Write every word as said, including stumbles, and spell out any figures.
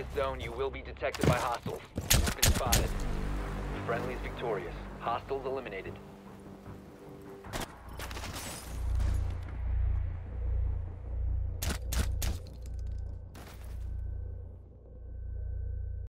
zone, you will be detected by hostiles. You've been spotted. Friendly's victorious. Hostiles eliminated.